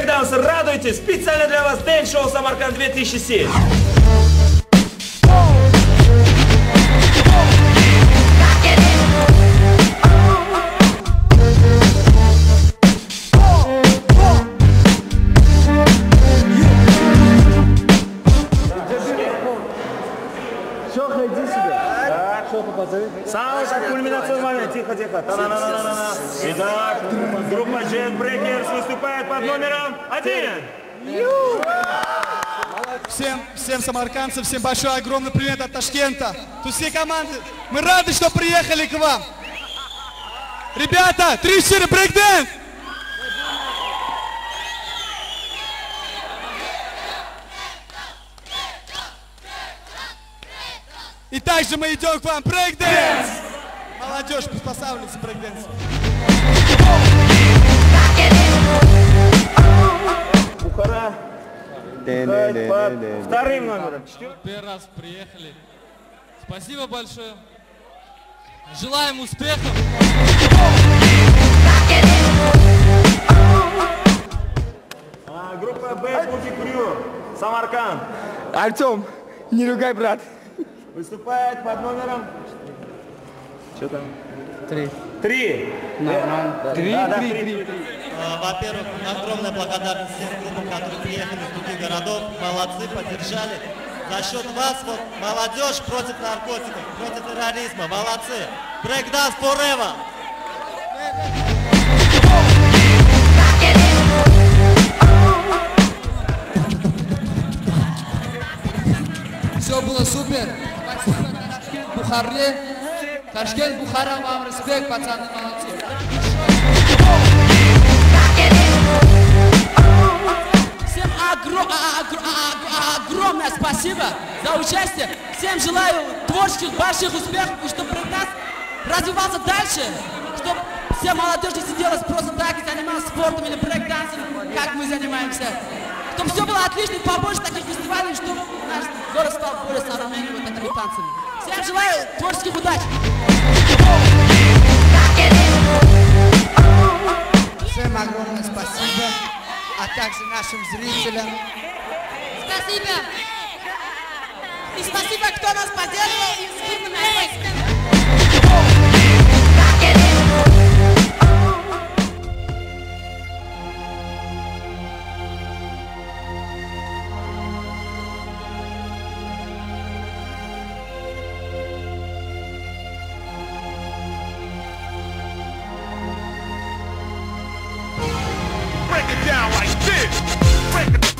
брейкдансы, радуйтесь! Специально для вас Дэнс-шоу Самарканд 2007. Самый кульминационный момент. Тихо, тихо. Та-на-на-на-на-на. Итак, группа Jet Breakers выступает под номером 1. Всем самаркандцам, всем большой, огромный привет от Ташкента. Тут все команды. Мы рады, что приехали к вам. Ребята, 3-4 брейкдэнс! И также мы идем к вам. Брейкдэнс! Молодежь, приспосабливается брейкдэнс. Бухара. Под вторым номером. Первый раз приехали. Спасибо большое. Желаем успехов. Группа Bad Booty Crew. Самарканд. Артем, не ругай, брат. Выступает под номером... Что там? 3. 3. Три. Во-первых, огромная благодарность всем группам, которые приехали из других городов. Молодцы, поддержали. За счет вас, вот, молодежь против наркотиков, против терроризма. Молодцы. Breakdance forever! Все было супер. Спасибо Ташкент, Бухаре. Ташкент, Бухара, вам респект, пацаны, молодцы. Всем огромное спасибо за участие. Всем желаю творческих больших успехов, и чтобы брейкданс развивался дальше, чтобы вся молодежь не сидела просто так и занималась спортом или брейкдансом, как мы занимаемся. Чтобы все было отлично, побольше таких фестивалей, чтобы наш город стал более современным вот такими танцами. Всем желаю творческих удач! Всем огромное спасибо, а также нашим зрителям. Спасибо! И спасибо, кто нас поддерживал и с группой на Break it down like this. Break it